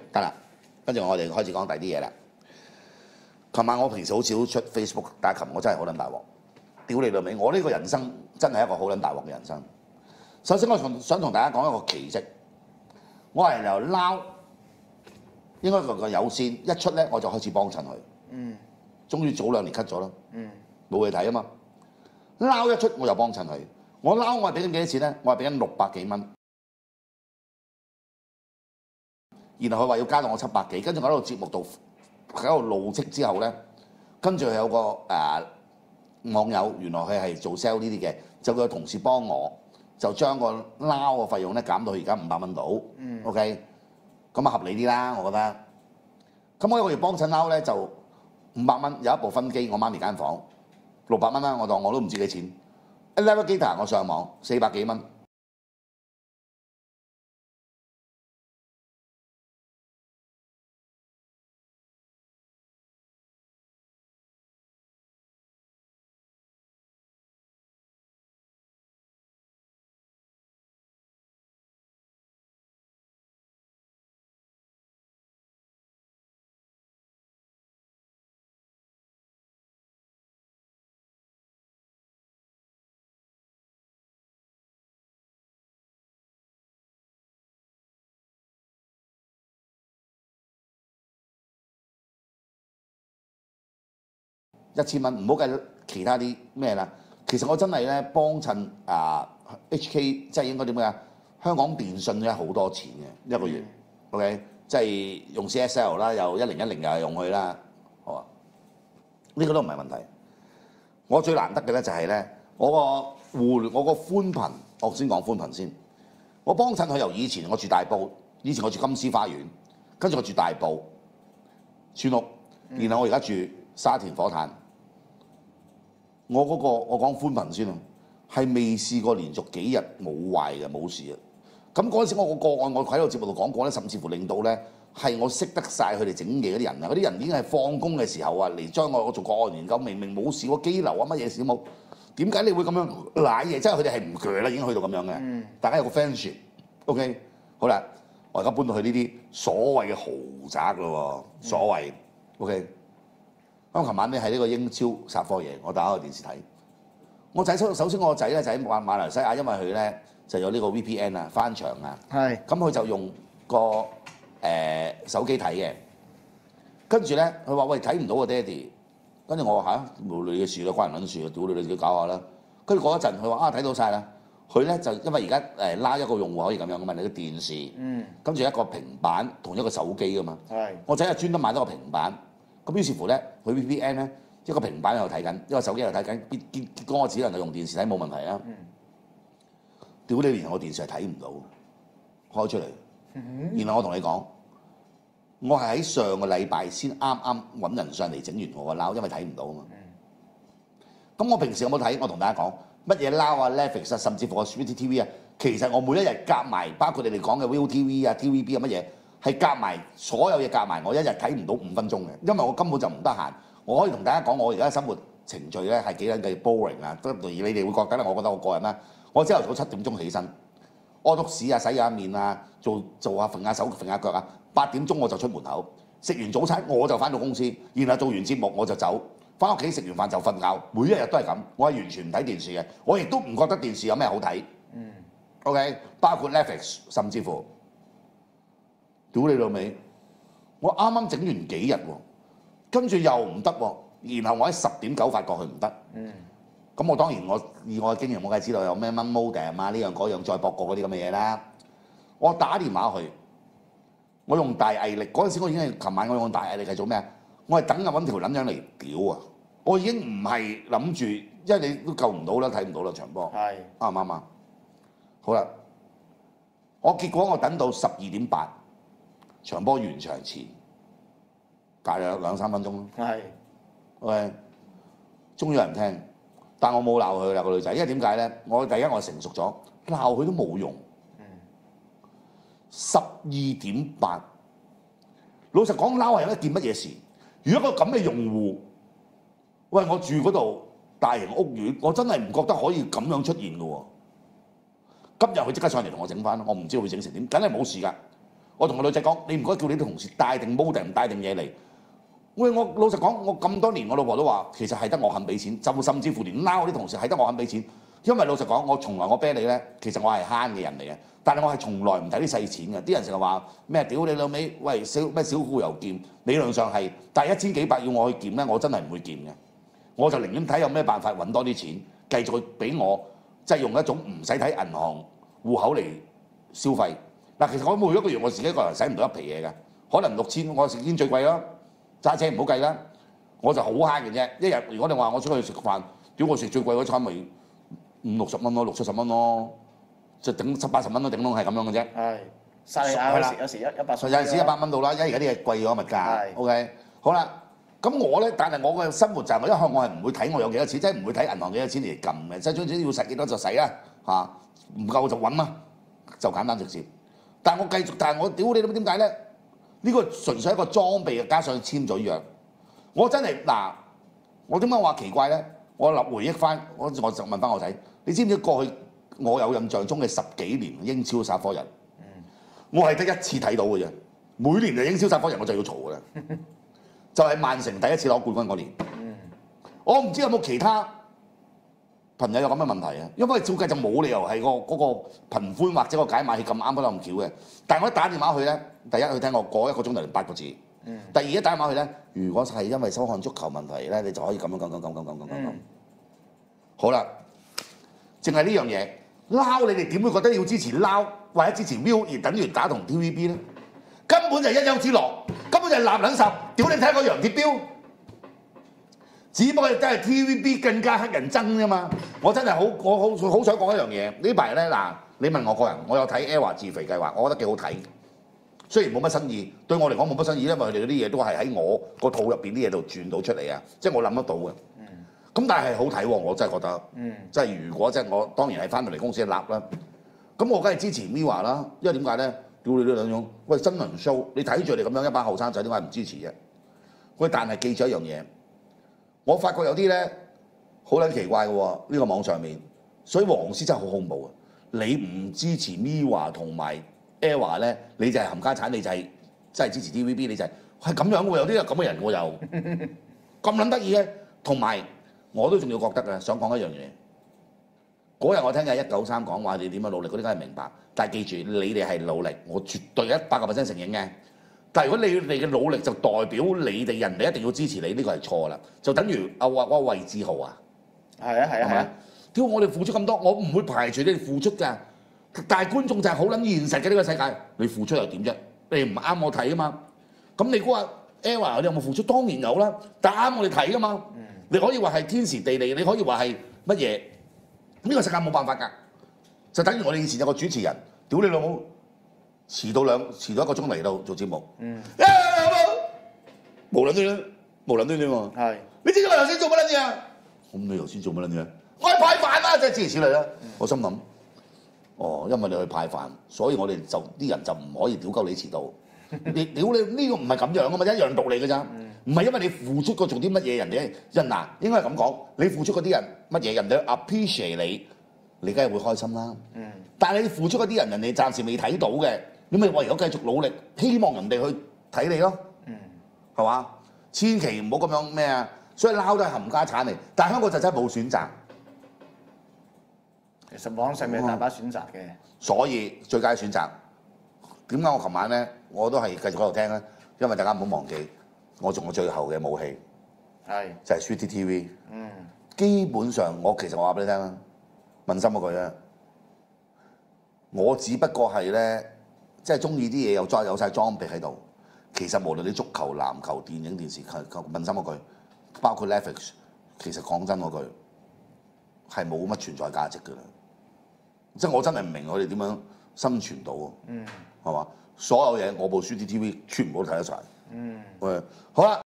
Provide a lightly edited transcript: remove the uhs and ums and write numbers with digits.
得啦，跟住我哋開始講第啲嘢啦。琴晚我平時好少出 Facebook， 但係琴我真係好撚大鑊，屌你老味！我呢個人生真係一個好撚大鑊嘅人生。首先我想同大家講一個奇蹟，我係由撈應該個有線一出咧，我就開始幫襯佢。終於早2年 cut 咗啦。冇嘢睇啊嘛。撈一出我就幫襯佢，我撈我係俾緊幾多錢咧？我係俾緊600幾蚊。然後佢話要加到我700幾，跟住我喺度節目度喺度怒斥之後咧，跟住有個網友，原來佢係做 sell 呢啲嘅，就佢同事幫我，就將個撈嘅費用咧減到而家500蚊到。OK， 咁啊合理啲啦，我覺得。咁我一個月幫襯撈咧就500蚊，有一部分機我媽咪間房，600蚊啦，我當我都唔知幾錢。Navigator 我上網400幾蚊。1000蚊，唔好計其他啲咩啦。其實我真係咧幫襯HK， 即係應該點樣啊？香港電訊咧好多錢嘅一個月。OK， 即係用 CSL 啦，又1010又係用佢啦。好啊，呢個都唔係問題。我最難得嘅咧就係咧，我個寬頻，我先講寬頻先。我幫襯佢由以前我住大埔，以前我住金絲花園，跟住我住大埔村屋，然後我而家住沙田火炭。我講寬頻先啊，係未試過連續幾日冇壞嘅冇事啊。咁嗰陣時我個案我喺個節目度講過咧，甚至乎令到咧係我識得晒佢哋整嘢嗰啲人啊，嗰啲人已經係放工嘅時候啊嚟將我做個案研究，明明冇事喎，機流啊乜嘢事都冇，點解你會咁樣賴嘢？即係佢哋係唔鋸啦，已經去到咁樣嘅。大家有個 friendship，OK， 好啦，我而家搬到去呢啲所謂嘅豪宅咯喎，所謂 OK。咁琴晚咧係呢個英超殺科嘢，我打開個電視睇。我仔首先我個仔咧就喺馬來西亞，因為佢咧就有呢個 VPN 啊，翻牆啊。係。咁佢就用個手機睇嘅。跟住咧，佢話：喂，睇唔到啊，爹哋。跟住我話嚇，冇你嘅事啦，關人撚事啊，屌你自己搞下啦。跟住過一陣，佢話睇到晒啦。佢咧就因為而家拉一個用戶可以咁樣噶嘛，你個電視，跟住一個平板同一個手機噶嘛。係。我仔係專登買咗個平板。咁於是乎咧，佢 VPN 咧一個平板喺度睇緊，一個手機喺度睇緊，結果我只能夠用電視睇冇問題啊！屌你連我電視係睇唔到，開出嚟。然後我同你講，我係喺上個禮拜先啱揾人上嚟整完我個撈，因為睇唔到啊嘛。咁我平時有冇睇？我同大家講乜嘢撈啊、Netflix 啊，甚至乎個 ViuTV 啊，其實我每一日夾埋，包括你哋講嘅 ViuTV 啊、TVB 啊乜嘢。係夾埋所有嘢夾埋，我一日睇唔到5分鐘嘅，因為我根本就唔得閒。我可以同大家講，我而家生活程序咧係幾撚嘅 boring 啊！而你哋會覺得咧，我覺得我個人啦，我朝頭早7點鐘起身，屙督屎啊、洗下面啊、做下揈下手、揈下腳啊，8點鐘我就出門口，食完早餐我就翻到公司，然後做完節目我就走，翻屋企食完飯就瞓覺，每一日都係咁。我係完全唔睇電視嘅，我亦都唔覺得電視有咩好睇。OK， 包括 Netflix， 甚至乎。屌你老味！我啱啱整完幾日喎，跟住又唔得喎，然後我喺10點9發過去唔得。咁我當然以我嘅經驗，我梗係知道有咩乜 modem 啊呢樣嗰樣再駁過嗰啲咁嘅嘢啦。我打電話去，我用大毅力嗰陣時，我已經係琴晚我用大毅力係做咩啊？我係等啊揾條撚樣嚟屌啊！我已經唔係諗住，因為你都救唔到啦，睇唔到啦場波。係啱唔啱啊？好啦，結果我等到12點8。場波完場前，隔咗2-3分鐘咯。係，OK， 終於有人聽，但我冇鬧佢啦個女仔，因為點解咧？我第一我成熟咗，鬧佢都冇用。12點8，老實講，撈係有一件乜嘢事？如果個咁嘅用戶，喂，我住嗰度大型屋苑，我真係唔覺得可以咁樣出現嘅喎。今日佢即刻上嚟同我整翻，我唔知佢整成點，梗係冇事㗎。 我同個女仔講，你唔該叫你啲同事帶定毛定唔帶定嘢嚟。喂，我老實講，我咁多年，我老婆都話其實係得我肯俾錢，就甚至乎連撈啲同事係得我肯俾錢。因為老實講，我從來我啤你咧，其實我係慳嘅人嚟嘅，但係我係從來唔睇啲細錢嘅。啲人成日話咩屌你老味，喂小富由儉，理論上係，但係1000幾百要我去儉咧，我真係唔會儉嘅。我就寧願睇有咩辦法揾多啲錢，繼續俾我即係用一種唔使睇銀行戶口嚟消費。嗱，其實我每一個月我自己一個人使唔到一皮嘢嘅，可能6000我食煙最貴咯，揸車唔好計啦，我就好慳嘅啫。一日如果你話我出去食飯，屌我食最貴嗰餐咪50-60蚊咯，60-70蚊咯，就頂70-80蚊都頂籠係咁樣嘅啫。 係曬下有時100， 有陣時100蚊到啦，因為而家啲嘢貴咗物價。OK， 好啦。咁我咧，但係我嘅生活就係我一向我係唔會睇我有幾多錢，即係唔會睇銀行幾多錢嚟撳嘅，即係總之要使幾多就使啦嚇，唔夠就揾啦，就簡單直接。但係我繼續，但係我屌你點解咧？呢個純粹係一個裝備，加上簽咗約。我真係嗱，我點解話奇怪咧？我回憶翻，我就問翻我仔，你知唔知過去我有印象中嘅10幾年英超殺科人，我係得一次睇到嘅啫。每年就英超殺科人我就要嘈嘅啦。就係曼城第一次攞冠軍嗰年，我唔知有冇其他朋友有咁嘅問題啊？因為照計就冇理由係嗰個頻寬或者個解碼器咁啱得咁巧嘅。但係我一打電話去咧，第一佢聽我過1個鐘頭8個字，第二一打電話去咧，如果係因為收看足球問題咧，你就可以咁樣。好啦，淨係呢樣嘢撈，你哋點會覺得要支持撈或者支持 Viu 而等於打同 TVB 咧？根本就係一丘之貉，根本就係立撚十。屌你睇個楊鐵標，只不過真係 TVB 更加乞人憎啫嘛。我真係我好想講一樣嘢。呢排咧嗱，你問我個人，我有睇 ERROR 自肥計劃，我覺得幾好睇。雖然冇乜新意，對我嚟講冇乜新意，因為佢哋嗰啲嘢都係喺我個肚入邊啲嘢度轉到出嚟啊，即係我諗得到嘅。咁但係好睇喎，我真係覺得。即係如果即係我當然係翻到嚟公司一立啦，咁我梗係支持 MIRROR 啦，因為點解咧？屌你呢兩種，喂真人 show，你睇住你咁樣一班後生仔，點解唔支持啫？喂，但係記住一樣嘢，我發覺有啲咧好撚奇怪嘅喎，呢個網上面，所以黃絲真係好恐怖啊！你唔支持 MIRROR 同埋 ERROR 咧，你就係冚家產，你就係真係支持 TVB，你就係咁樣喎，有啲咁嘅人喎又咁撚得意嘅，同埋我都仲要覺得嘅，想講一樣嘢。嗰日我聽嘅193講話你點樣努力，嗰啲梗係明白。但係記住，你哋係努力，我絕對100%承認嘅。但係如果你哋嘅努力就代表你哋人哋一定要支持你，呢個係錯啦。就等於魏志豪啊，係啊，屌我哋付出咁多，我唔會排除你哋付出㗎。但係觀眾就係好撚現實嘅呢個世界，你付出又點啫？你唔啱我睇啊嘛。咁你估話 ERROR 你有冇付出？當然有啦，但係啱我哋睇㗎嘛。你可以話係天時地利，你可以話係乜嘢？呢個世界冇辦法㗎，就等於我哋以前有個主持人，屌你老母，遲到1個鐘嚟到做節目，無撚端喎，係，你知唔知我頭先做乜撚嘢啊？咁你頭先做乜撚嘢？我去派飯啦，即係諸如此類啦。我心諗，哦，因為你去派飯，所以我哋就啲人就唔可以屌鳩你遲到。你屌你呢個唔係咁樣啊嘛，一樣道理㗎咋。唔係因為你付出過做啲乜嘢，人嗱應該係咁講，你付出嗰啲人乜嘢，人哋 appreciate 你，你梗係會開心啦。但係你付出嗰啲人，人哋暫時未睇到嘅，你咪唯有繼續努力，希望人哋去睇你咯。係嘛？千祈唔好咁樣咩啊！所以撈都係冚家產嚟，但係香港就真係冇選擇。 其實網上面大把選擇嘅， 所以最佳選擇點解我琴晚咧我都係繼續喺度聽咧？因為大家唔好忘記。我仲有最後嘅武器，就係 ViuTV。基本上其實我話俾你聽啦，問心嗰句咧，我只不過係咧，即係中意啲嘢有晒裝備喺度。其實無論你足球、籃球、電影、電視，問心嗰句，包括 Netflix， 其實講真嗰句係冇乜存在價值㗎啦。即係我真係唔明佢哋點樣生存到，係嘛？所有嘢我部 ViuTV 全部都睇得晒。好啦。